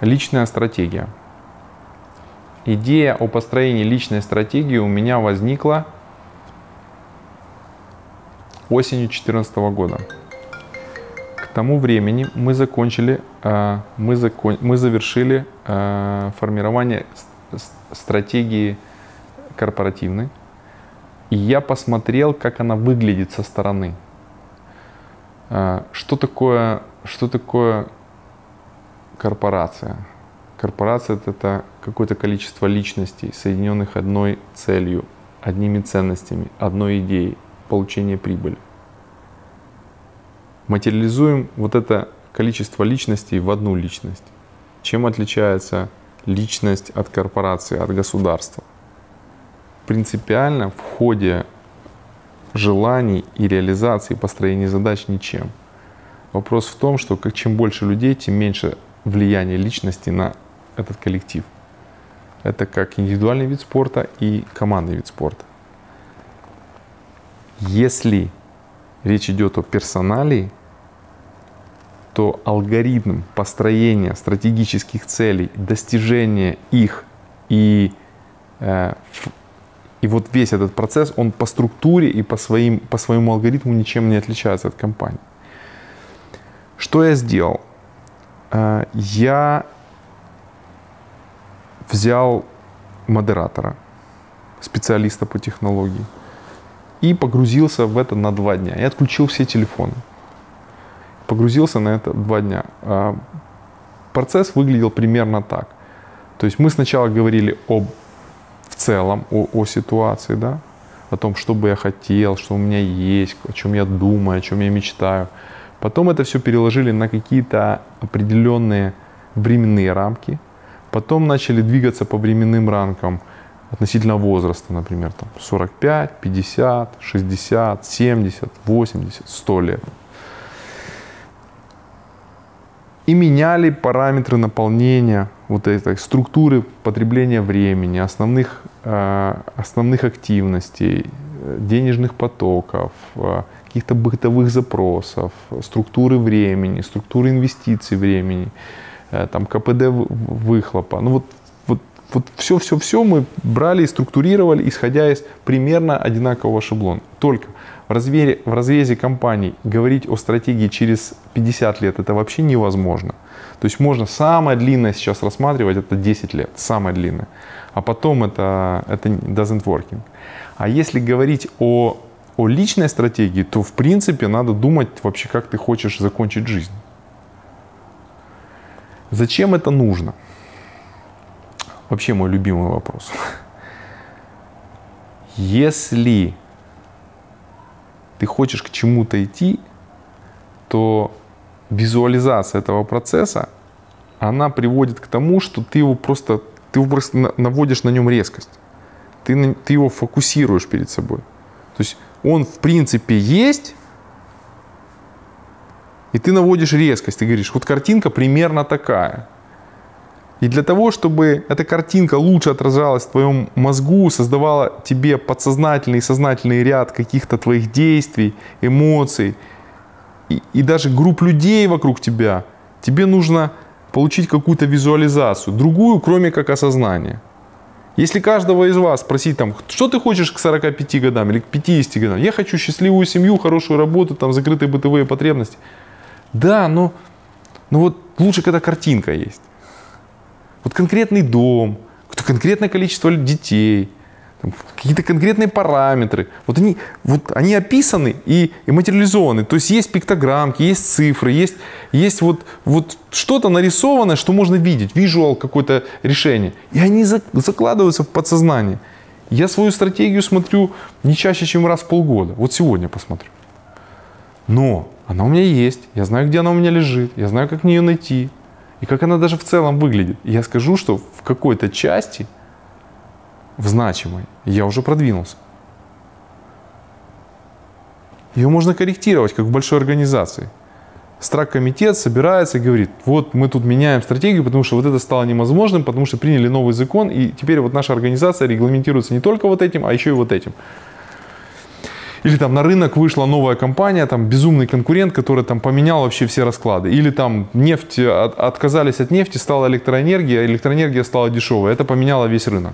Личная стратегия. Идея о построении личной стратегии у меня возникла осенью 2014 года. К тому времени мы завершили формирование стратегии корпоративной. И я посмотрел, как она выглядит со стороны. Что такое корпорация? Корпорация — это какое-то количество личностей, соединенных одной целью, одними ценностями, одной идеей — получение прибыли. Материализуем вот это количество личностей в одну личность. Чем отличается личность от корпорации, от государства? Принципиально в ходе желаний и реализации, построения задач ничем. Вопрос в том, что чем больше людей, тем меньше влияния личности на этот коллектив. Это как индивидуальный вид спорта и командный вид спорта. Если речь идет о персоналии, то алгоритм построения стратегических целей, достижения их и вот весь этот процесс, он по структуре и по своему алгоритму ничем не отличается от компании. Что я сделал? Я взял модератора, специалиста по технологии, и погрузился в это на 2 дня. Я отключил все телефоны. Погрузился на это 2 дня. Процесс выглядел примерно так. То есть мы сначала говорили в целом о ситуации, да? О том, что бы я хотел, что у меня есть, о чем я думаю, о чем я мечтаю. Потом это все переложили на какие-то определенные временные рамки. Потом начали двигаться по временным рамкам относительно возраста, например, там 45, 50, 60, 70, 80, 100 лет. И меняли параметры наполнения вот этой структуры потребления времени, основных активностей, денежных потоков, каких-то бытовых запросов, структуры времени, структуры инвестиций времени, там, КПД выхлопа. Ну вот все мы брали и структурировали, исходя из примерно одинакового шаблона. Только в разрезе компаний говорить о стратегии через 50 лет это вообще невозможно. То есть можно самое длинное сейчас рассматривать, это 10 лет, самое длинное. А потом это doesn't working. А если говорить о личной стратегии, то в принципе надо думать вообще, как ты хочешь закончить жизнь. Зачем это нужно? Вообще мой любимый вопрос. Если ты хочешь к чему-то идти, то визуализация этого процесса, она приводит к тому, что ты его просто наводишь на нем резкость. Ты его фокусируешь перед собой. То есть он в принципе есть, и ты наводишь резкость. Ты говоришь, вот картинка примерно такая. И для того, чтобы эта картинка лучше отражалась в твоем мозгу, создавала тебе подсознательный и сознательный ряд каких-то твоих действий, эмоций и даже групп людей вокруг тебя, тебе нужно получить какую-то визуализацию, другую, кроме как осознание. Если каждого из вас спросить, там, что ты хочешь к 45 годам или к 50 годам, я хочу счастливую семью, хорошую работу, там, закрытые бытовые потребности. Да, но вот лучше, когда картинка есть. Вот конкретный дом, конкретное количество детей, какие-то конкретные параметры. Вот они описаны и материализованы. То есть есть пиктограммки, есть цифры, есть вот что-то нарисованное, что можно видеть, визуал какое-то решение. И они закладываются в подсознание. Я свою стратегию смотрю не чаще, чем раз в полгода. Вот сегодня посмотрю. Но она у меня есть, я знаю, где она у меня лежит, я знаю, как мне ее найти. И как она даже в целом выглядит. И я скажу, что в какой-то части, в значимой, я уже продвинулся. Ее можно корректировать, как в большой организации. Страк-комитет собирается и говорит, вот мы тут меняем стратегию, потому что вот это стало невозможным, потому что приняли новый закон, и теперь вот наша организация регламентируется не только вот этим, а еще и вот этим. Или там на рынок вышла новая компания, там безумный конкурент, который там поменял вообще все расклады. Или там нефть, отказались от нефти, стала электроэнергия, электроэнергия стала дешевой. Это поменяло весь рынок.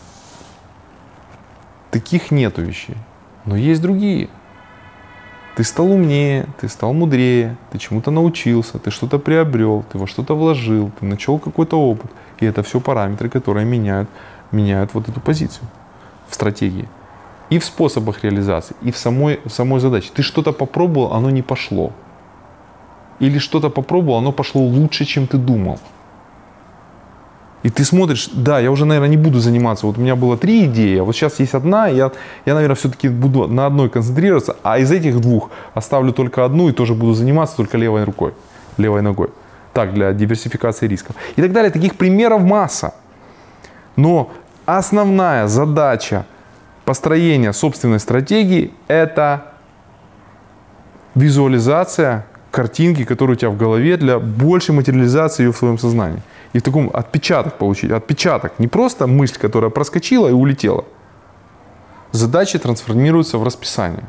Таких нету вещей. Но есть другие. Ты стал умнее, ты стал мудрее, ты чему-то научился, ты что-то приобрел, ты во что-то вложил, ты начал какой-то опыт. И это все параметры, которые меняют вот эту позицию в стратегии. И в способах реализации, и в самой задаче. Ты что-то попробовал, оно не пошло. Или что-то попробовал, оно пошло лучше, чем ты думал. И ты смотришь, да, я уже, наверное, не буду заниматься. Вот у меня было 3 идеи, а вот сейчас есть одна, я наверное, все-таки буду на одной концентрироваться, а из этих 2 оставлю только одну и тоже буду заниматься только левой рукой, левой ногой. Так, для диверсификации рисков. И так далее. Таких примеров масса. Но основная задача построения собственной стратегии – это визуализация картинки, которая у тебя в голове, для большей материализации ее в своем сознании. И в таком отпечаток получить. Отпечаток. Не просто мысль, которая проскочила и улетела. Задачи трансформируются в расписание.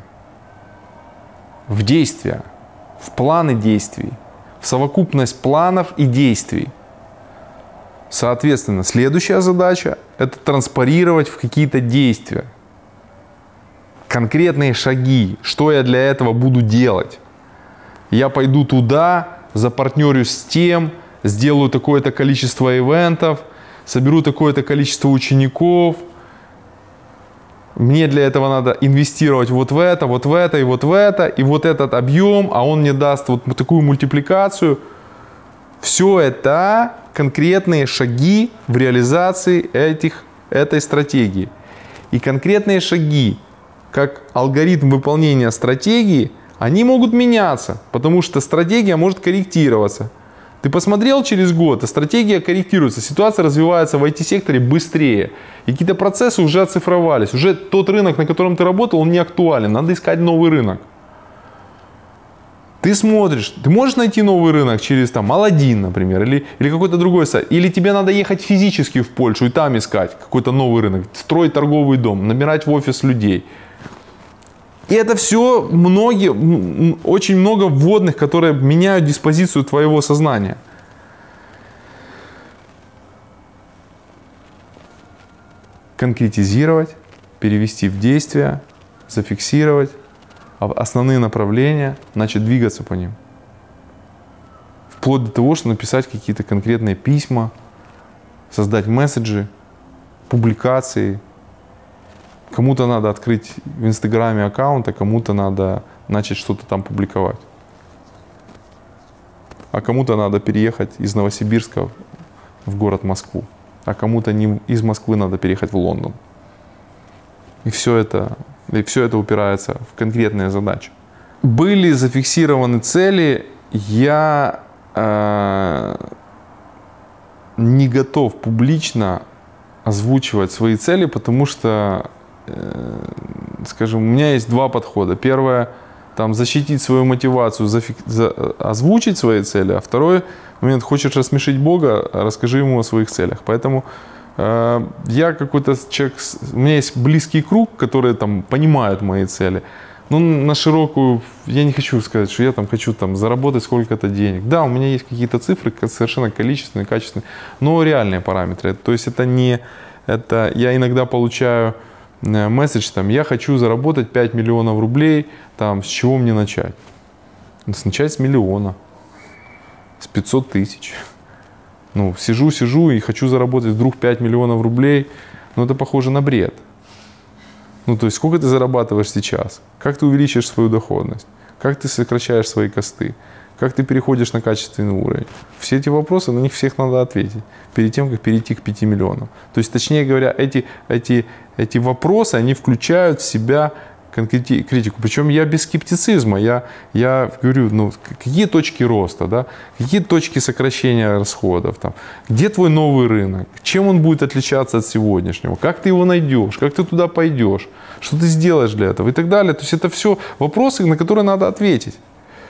В действия. В планы действий. В совокупность планов и действий. Соответственно, следующая задача – это транспарировать в какие-то действия. Конкретные шаги. Что я для этого буду делать? Я пойду туда, запартнерюсь с тем, сделаю такое-то количество ивентов, соберу такое-то количество учеников. Мне для этого надо инвестировать вот в это, вот в это и вот в это. И вот этот объем, а он мне даст вот такую мультипликацию. Все это конкретные шаги в реализации этой стратегии. И конкретные шаги, как алгоритм выполнения стратегии, они могут меняться, потому что стратегия может корректироваться. Ты посмотрел через год, а стратегия корректируется, ситуация развивается в IT-секторе быстрее. И какие-то процессы уже оцифровались. Уже тот рынок, на котором ты работал, он не актуален. Надо искать новый рынок. Ты смотришь, ты можешь найти новый рынок через там Аладдин, например, или какой-то другой сайт. Или тебе надо ехать физически в Польшу и там искать какой-то новый рынок, строить торговый дом, набирать в офис людей. И это все очень много вводных, которые меняют диспозицию твоего сознания. Конкретизировать, перевести в действие, зафиксировать основные направления, начать двигаться по ним. Вплоть до того, что написать какие-то конкретные письма, создать месседжи, публикации. Кому-то надо открыть в Инстаграме аккаунт, а кому-то надо начать что-то там публиковать. А кому-то надо переехать из Новосибирска в город Москву. А кому-то из Москвы надо переехать в Лондон. И все это упирается в конкретные задачи. Были зафиксированы цели, я не готов публично озвучивать свои цели, потому что, скажем, у меня есть 2 подхода. Первое, там, защитить свою мотивацию, озвучить свои цели, а второй момент, хочешь рассмешить Бога, расскажи ему о своих целях. Поэтому я какой-то человек, у меня есть близкий круг, которые там понимают мои цели. Но на широкую, я не хочу сказать, что я там хочу там заработать сколько-то денег. Да, у меня есть какие-то цифры, совершенно количественные, качественные, но реальные параметры. То есть я иногда получаю месседж, там, я хочу заработать 5 миллионов рублей, там, с чего мне начать? Начать с миллиона, с 500 тысяч. Ну, сижу и хочу заработать вдруг 5 миллионов рублей, но это похоже на бред. Ну, то есть, сколько ты зарабатываешь сейчас? Как ты увеличишь свою доходность? Как ты сокращаешь свои косты? Как ты переходишь на качественный уровень? Все эти вопросы, на них всех надо ответить, перед тем, как перейти к 5 миллионам. То есть, точнее говоря, эти вопросы, они включают в себя критику. Причем я без скептицизма. Я говорю, ну, какие точки роста, да? Какие точки сокращения расходов, там? Где твой новый рынок, чем он будет отличаться от сегодняшнего, как ты его найдешь, как ты туда пойдешь, что ты сделаешь для этого и так далее. То есть это все вопросы, на которые надо ответить.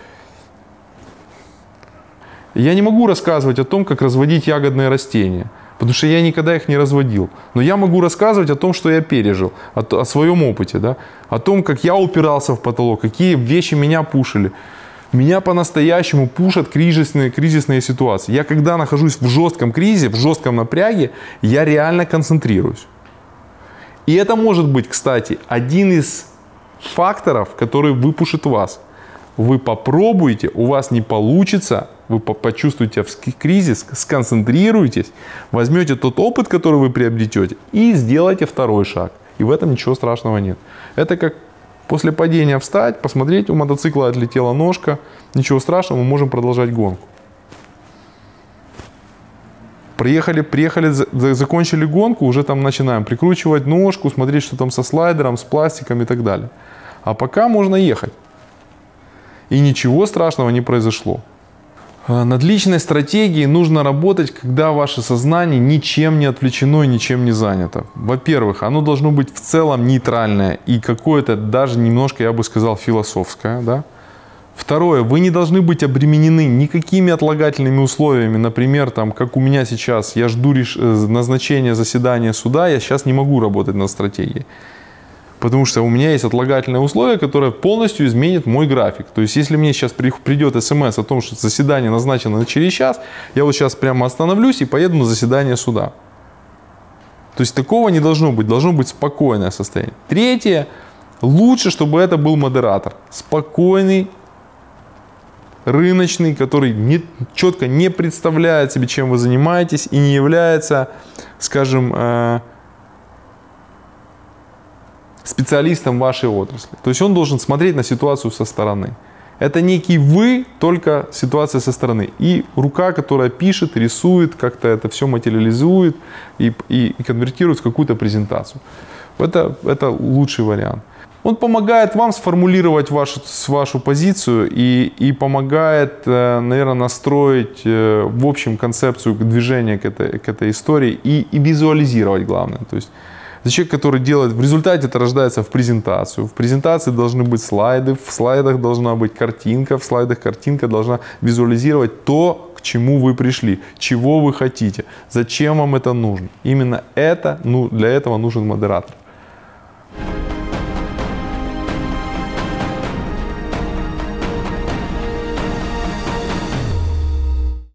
Я не могу рассказывать о том, как разводить ягодные растения. Потому что я никогда их не разводил. Но я могу рассказывать о том, что я пережил, о своем опыте, да? О том, как я упирался в потолок, какие вещи меня пушили. Меня по-настоящему пушат кризисные ситуации. Я когда нахожусь в жестком кризисе, в жестком напряге, я реально концентрируюсь. И это может быть, кстати, один из факторов, который выпушит вас. Вы попробуете, у вас не получится, вы почувствуете кризис, сконцентрируетесь, возьмете тот опыт, который вы приобретете, и сделайте второй шаг. И в этом ничего страшного нет. Это как после падения встать, посмотреть, у мотоцикла отлетела ножка, ничего страшного, мы можем продолжать гонку. Приехали, закончили гонку, уже там начинаем прикручивать ножку, смотреть, что там со слайдером, с пластиком и так далее. А пока можно ехать. И ничего страшного не произошло. Над личной стратегией нужно работать, когда ваше сознание ничем не отвлечено и ничем не занято. Во-первых, оно должно быть в целом нейтральное и какое-то даже немножко, я бы сказал, философское. Да? Второе, вы не должны быть обременены никакими отлагательными условиями. Например, там, как у меня сейчас, я жду назначения заседания суда, я сейчас не могу работать над стратегией. Потому что у меня есть отлагательное условие, которое полностью изменит мой график. То есть, если мне сейчас придет смс о том, что заседание назначено через час, я вот сейчас прямо остановлюсь и поеду на заседание суда. То есть, такого не должно быть. Должно быть спокойное состояние. Третье. Лучше, чтобы это был модератор. Спокойный, рыночный, который четко не представляет себе, чем вы занимаетесь и не является, скажем, специалистом вашей отрасли. То есть он должен смотреть на ситуацию со стороны. Это некий вы, только ситуация со стороны. И рука, которая пишет, рисует, как-то это все материализует и конвертирует в какую-то презентацию. Это лучший вариант. Он помогает вам сформулировать вашу позицию и помогает, наверное, настроить в общем концепцию движения к этой истории и визуализировать главное. То есть это человек, который делает, в результате это рождается в презентацию. В презентации должны быть слайды, в слайдах должна быть картинка, в слайдах картинка должна визуализировать то, к чему вы пришли, чего вы хотите, зачем вам это нужно. Именно для этого нужен модератор.